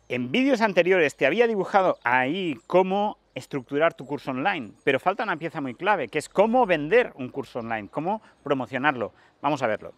En vídeos anteriores te había dibujado ahí cómo estructurar tu curso online, pero falta una pieza muy clave, que es cómo vender un curso online, cómo promocionarlo. Vamos a verlo.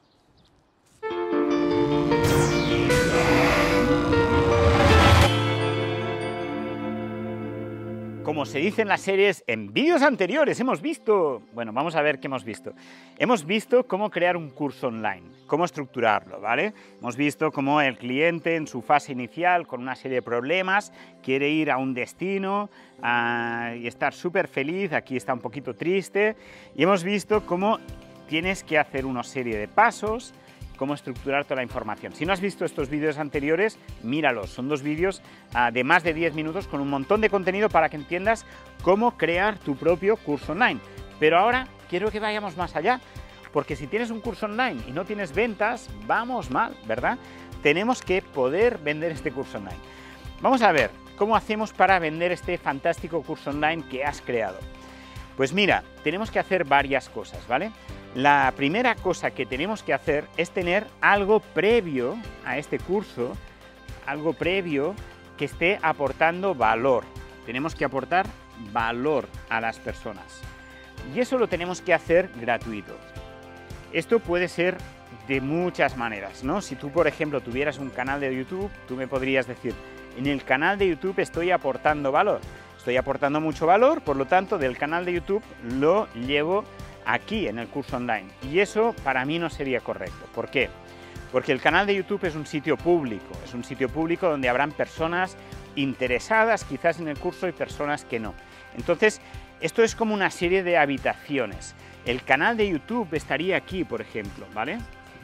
Como se dice en las series, en vídeos anteriores hemos visto... Bueno, vamos a ver qué hemos visto. Hemos visto cómo crear un curso online, cómo estructurarlo, ¿vale? Hemos visto cómo el cliente en su fase inicial, con una serie de problemas, quiere ir a un destino y estar súper feliz, aquí está un poquito triste, y hemos visto cómo tienes que hacer una serie de pasos, cómo estructurar toda la información. Si no has visto estos vídeos anteriores, míralos. Son 2 vídeos de más de 10 minutos con un montón de contenido para que entiendas cómo crear tu propio curso online. Pero ahora quiero que vayamos más allá, porque si tienes un curso online y no tienes ventas, vamos mal, ¿verdad? Tenemos que poder vender este curso online. Vamos a ver cómo hacemos para vender este fantástico curso online que has creado. Pues mira, tenemos que hacer varias cosas, ¿vale? La primera cosa que tenemos que hacer es tener algo previo a este curso, algo previo que esté aportando valor. Tenemos que aportar valor a las personas. Y eso lo tenemos que hacer gratuito. Esto puede ser de muchas maneras, ¿no? Si tú, por ejemplo, tuvieras un canal de YouTube, tú me podrías decir, en el canal de YouTube estoy aportando valor. Estoy aportando mucho valor, por lo tanto, del canal de YouTube lo llevo aquí en el curso online. Y eso para mí no sería correcto. ¿Por qué? Porque el canal de YouTube es un sitio público donde habrán personas interesadas quizás en el curso y personas que no. Entonces, esto es como una serie de habitaciones. El canal de YouTube estaría aquí, por ejemplo, ¿vale?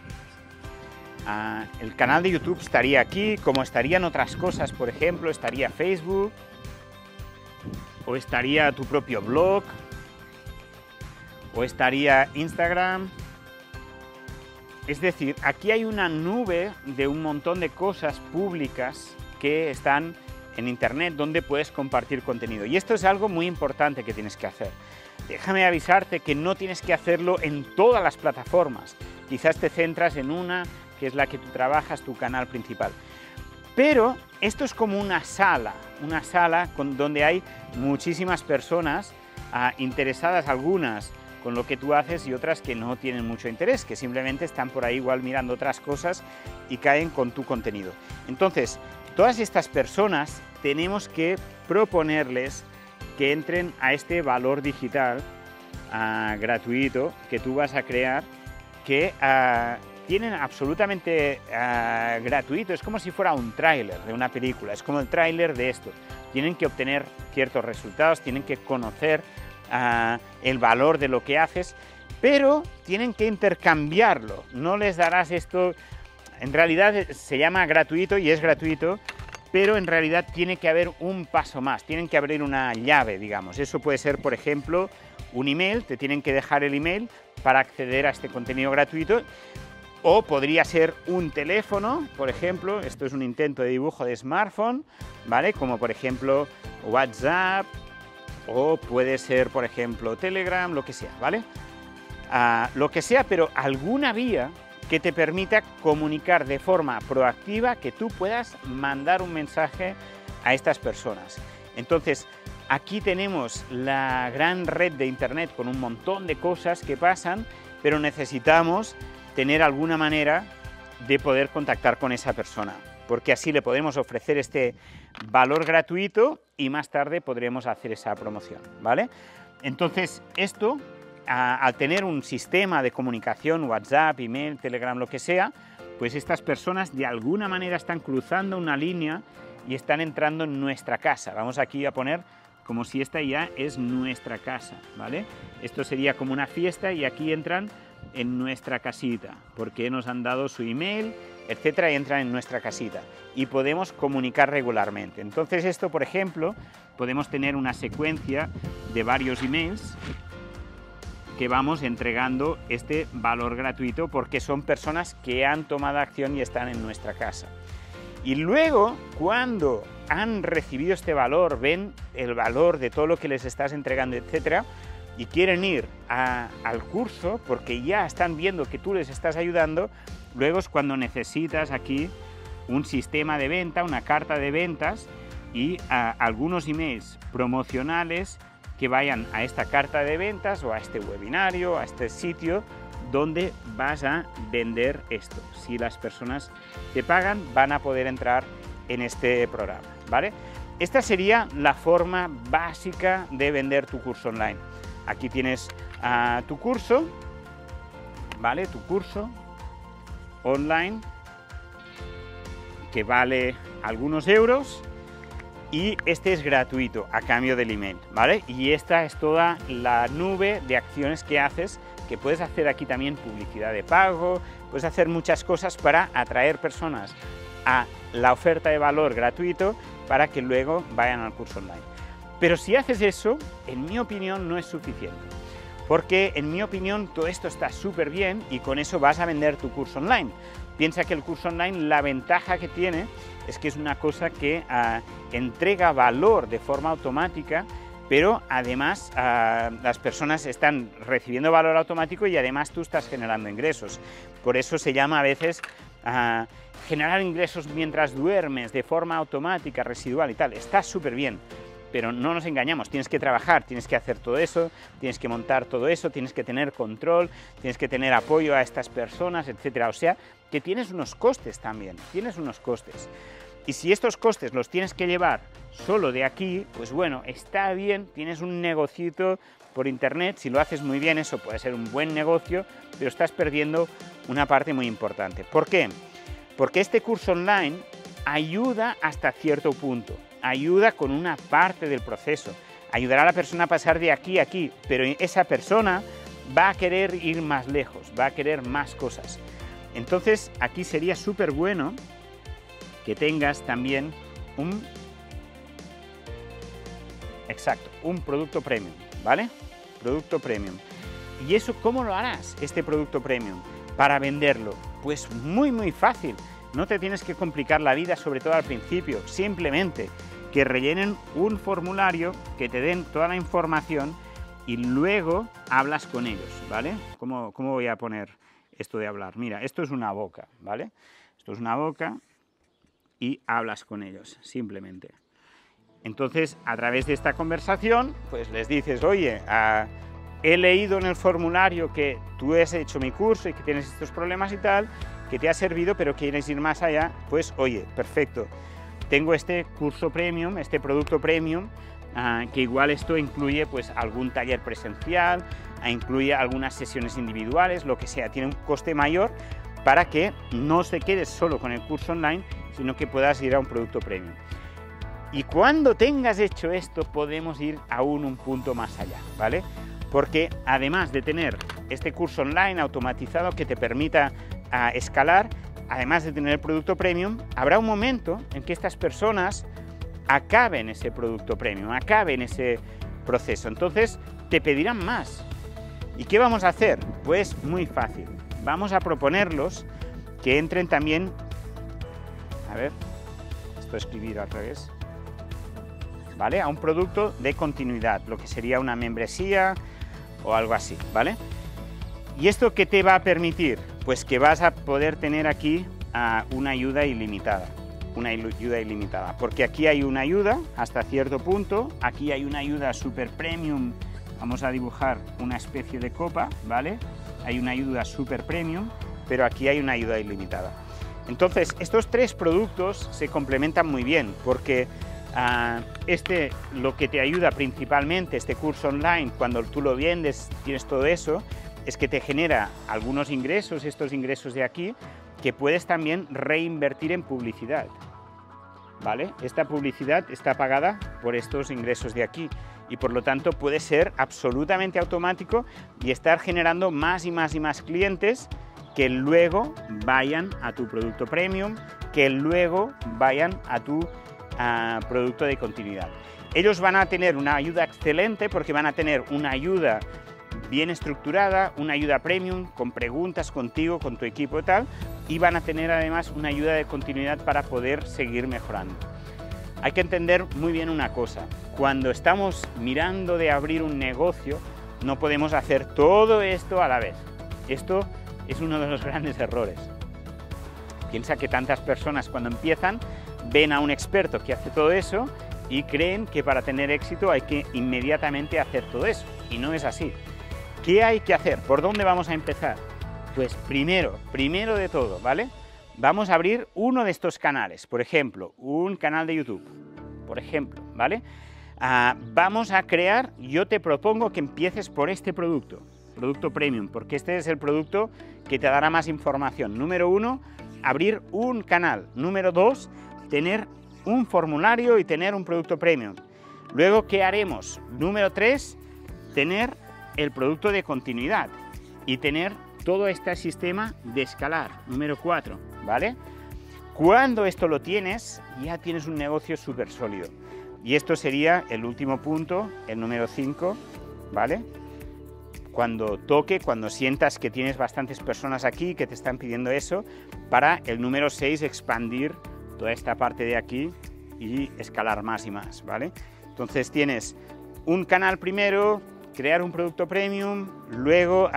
El canal de YouTube estaría aquí, como estarían otras cosas, por ejemplo, estaría Facebook, o estaría tu propio blog, o estaría Instagram. Es decir, aquí hay una nube de un montón de cosas públicas que están en Internet donde puedes compartir contenido. Y esto es algo muy importante que tienes que hacer. Déjame avisarte que no tienes que hacerlo en todas las plataformas. Quizás te centras en una, que es la que tú trabajas, tu canal principal. Pero esto es como una sala donde hay muchísimas personas interesadas, algunas con lo que tú haces y otras que no tienen mucho interés, que simplemente están por ahí igual mirando otras cosas y caen con tu contenido. Entonces, todas estas personas tenemos que proponerles que entren a este valor digital gratuito que tú vas a crear, que tienen absolutamente gratuito. Es como si fuera un tráiler de una película, es como el tráiler de esto. Tienen que obtener ciertos resultados, tienen que conocer el valor de lo que haces, pero tienen que intercambiarlo. No les darás esto, en realidad se llama gratuito y es gratuito, pero en realidad tiene que haber un paso más, tienen que abrir una llave, digamos. Eso puede ser, por ejemplo, un email, te tienen que dejar el email para acceder a este contenido gratuito, o podría ser un teléfono, por ejemplo, esto es un intento de dibujo de smartphone, ¿vale? Como por ejemplo WhatsApp, o puede ser, por ejemplo, Telegram, lo que sea, ¿vale? Lo que sea, pero alguna vía que te permita comunicar de forma proactiva, que tú puedas mandar un mensaje a estas personas. Entonces, aquí tenemos la gran red de Internet con un montón de cosas que pasan, pero necesitamos tener alguna manera de poder contactar con esa persona, porque así le podemos ofrecer este valor gratuito y más tarde podremos hacer esa promoción, ¿vale? Entonces, esto, al tener un sistema de comunicación, WhatsApp, email, Telegram, lo que sea, pues estas personas de alguna manera están cruzando una línea y están entrando en nuestra casa. Vamos aquí a poner como si esta ya es nuestra casa, ¿vale? Esto sería como una fiesta y aquí entran en nuestra casita, porque nos han dado su email, etcétera, y entran en nuestra casita y podemos comunicar regularmente. Entonces esto, por ejemplo, podemos tener una secuencia de varios emails que vamos entregando este valor gratuito porque son personas que han tomado acción y están en nuestra casa. Y luego, cuando han recibido este valor, ven el valor de todo lo que les estás entregando, etcétera, y quieren ir al curso porque ya están viendo que tú les estás ayudando, luego es cuando necesitas aquí un sistema de venta, una carta de ventas y algunos emails promocionales que vayan a esta carta de ventas o a este webinario, a este sitio donde vas a vender esto. Si las personas te pagan, van a poder entrar en este programa, ¿vale? Esta sería la forma básica de vender tu curso online. Aquí tienes tu curso, ¿vale? Tu curso online que vale algunos euros y este es gratuito a cambio del email, ¿vale? Y esta es toda la nube de acciones que haces, que puedes hacer aquí también publicidad de pago, puedes hacer muchas cosas para atraer personas a la oferta de valor gratuito para que luego vayan al curso online. Pero si haces eso, en mi opinión no es suficiente, porque en mi opinión todo esto está súper bien y con eso vas a vender tu curso online. Piensa que el curso online, la ventaja que tiene es que es una cosa que entrega valor de forma automática, pero además las personas están recibiendo valor automático y además tú estás generando ingresos. Por eso se llama a veces generar ingresos mientras duermes de forma automática, residual y tal. Está súper bien, pero no nos engañamos, tienes que trabajar, tienes que hacer todo eso, tienes que montar todo eso, tienes que tener control, tienes que tener apoyo a estas personas, etcétera. O sea, que tienes unos costes también, tienes unos costes. Y si estos costes los tienes que llevar solo de aquí, pues bueno, está bien, tienes un negocito por internet, si lo haces muy bien eso puede ser un buen negocio, pero estás perdiendo una parte muy importante. ¿Por qué? Porque este curso online ayuda hasta cierto punto, ayuda con una parte del proceso, ayudará a la persona a pasar de aquí a aquí, pero esa persona va a querer ir más lejos, va a querer más cosas. Entonces aquí sería súper bueno que tengas también un producto premium, ¿vale? Producto premium. ¿Y eso cómo lo harás, este producto premium, para venderlo? Pues muy fácil, no te tienes que complicar la vida, sobre todo al principio, simplemente que rellenen un formulario, que te den toda la información y luego hablas con ellos, ¿vale? ¿Cómo voy a poner esto de hablar? Mira, esto es una boca, ¿vale? Esto es una boca y hablas con ellos, simplemente. Entonces, a través de esta conversación, pues les dices, oye, he leído en el formulario que tú has hecho mi curso y que tienes estos problemas y tal, que te ha servido, pero quieres ir más allá, pues oye, perfecto. Tengo este curso premium, este producto premium, que igual esto incluye pues algún taller presencial, incluye algunas sesiones individuales, lo que sea, tiene un coste mayor para que no se quedes solo con el curso online, sino que puedas ir a un producto premium. Y cuando tengas hecho esto, podemos ir aún un punto más allá, ¿vale? Porque además de tener este curso online automatizado que te permita escalar, además de tener el producto premium, habrá un momento en que estas personas acaben ese producto premium, acaben ese proceso. Entonces te pedirán más. ¿Y qué vamos a hacer? Pues muy fácil. Vamos a proponerlos que entren también, a ver, esto escribir al revés, ¿vale? A un producto de continuidad, lo que sería una membresía o algo así, ¿vale? ¿Y esto qué te va a permitir? Pues que vas a poder tener aquí una ayuda ilimitada, porque aquí hay una ayuda hasta cierto punto, aquí hay una ayuda super premium, vamos a dibujar una especie de copa, ¿vale? Hay una ayuda super premium, pero aquí hay una ayuda ilimitada. Entonces, estos tres productos se complementan muy bien, porque lo que te ayuda principalmente, este curso online, cuando tú lo vendes, tienes todo eso, es que te genera algunos ingresos, estos ingresos de aquí, que puedes también reinvertir en publicidad, ¿vale? Esta publicidad está pagada por estos ingresos de aquí y por lo tanto puede ser absolutamente automático y estar generando más y más y más clientes que luego vayan a tu producto premium, que luego vayan a tu producto de continuidad. Ellos van a tener una ayuda excelente porque van a tener una ayuda bien estructurada, una ayuda premium con preguntas contigo, con tu equipo y tal, y van a tener además una ayuda de continuidad para poder seguir mejorando. Hay que entender muy bien una cosa, cuando estamos mirando de abrir un negocio, no podemos hacer todo esto a la vez. Esto es uno de los grandes errores. Piensa que tantas personas cuando empiezan ven a un experto que hace todo eso y creen que para tener éxito hay que inmediatamente hacer todo eso, y no es así. ¿Qué hay que hacer? ¿Por dónde vamos a empezar? Pues primero de todo, ¿vale? Vamos a abrir uno de estos canales, por ejemplo, un canal de YouTube, por ejemplo, ¿vale? Vamos a crear, yo te propongo que empieces por este producto premium, porque este es el producto que te dará más información. Número 1, abrir un canal. Número 2, tener un formulario y tener un producto premium. Luego, ¿qué haremos? Número 3, tener el producto de continuidad y tener todo este sistema de escalar. Número 4, ¿vale? Cuando esto lo tienes, ya tienes un negocio súper sólido. Y esto sería el último punto, el número 5, ¿vale? Cuando sientas que tienes bastantes personas aquí que te están pidiendo eso, para el número 6 expandir toda esta parte de aquí y escalar más y más, ¿vale? Entonces tienes un canal primero, crear un producto premium, luego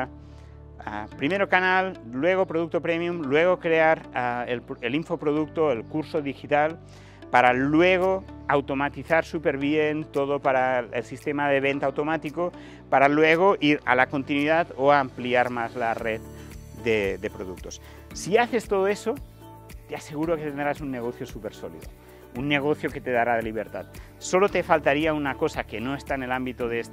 primero canal, luego producto premium, luego crear el infoproducto, el curso digital, para luego automatizar súper bien todo para el sistema de venta automático, para luego ir a la continuidad o a ampliar más la red de productos. Si haces todo eso, te aseguro que tendrás un negocio súper sólido, un negocio que te dará libertad. Solo te faltaría una cosa que no está en el ámbito de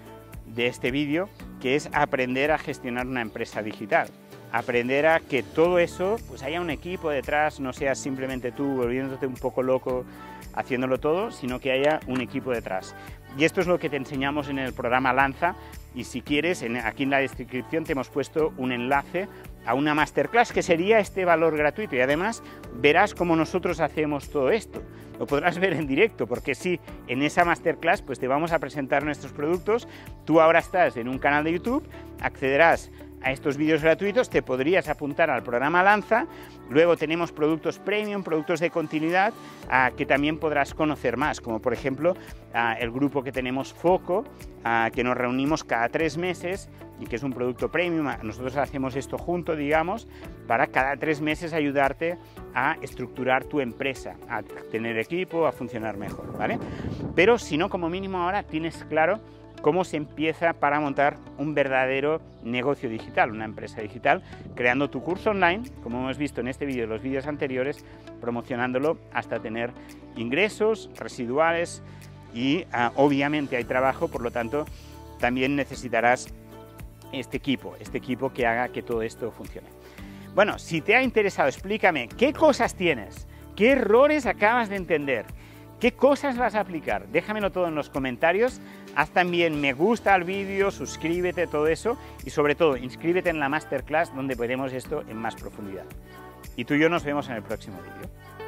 este vídeo, que es aprender a gestionar una empresa digital. Aprender a que todo eso, pues haya un equipo detrás, no seas simplemente tú volviéndote un poco loco haciéndolo todo, sino que haya un equipo detrás. Y esto es lo que te enseñamos en el programa Lanza, y si quieres, aquí en la descripción te hemos puesto un enlace a una masterclass que sería este valor gratuito, y además verás cómo nosotros hacemos todo esto. Lo podrás ver en directo, porque sí, en esa masterclass pues te vamos a presentar nuestros productos. Tú ahora estás en un canal de YouTube, accederás a estos vídeos gratuitos, te podrías apuntar al programa Lanza. Luego tenemos productos premium, productos de continuidad, que también podrás conocer más, como por ejemplo el grupo que tenemos Foco, que nos reunimos cada 3 meses y que es un producto premium. Nosotros hacemos esto junto, digamos, para cada 3 meses ayudarte a estructurar tu empresa, a tener equipo, a funcionar mejor, ¿vale? Pero si no, como mínimo ahora tienes claro cómo se empieza para montar un verdadero negocio digital, una empresa digital, creando tu curso online, como hemos visto en este vídeo y los vídeos anteriores, promocionándolo hasta tener ingresos residuales y obviamente hay trabajo, por lo tanto también necesitarás este equipo que haga que todo esto funcione. Bueno, si te ha interesado, explícame qué cosas tienes, qué errores acabas de entender, qué cosas vas a aplicar. Déjamelo todo en los comentarios, haz también me gusta al vídeo, suscríbete, todo eso, y sobre todo inscríbete en la masterclass donde veremos esto en más profundidad. Y tú y yo nos vemos en el próximo vídeo.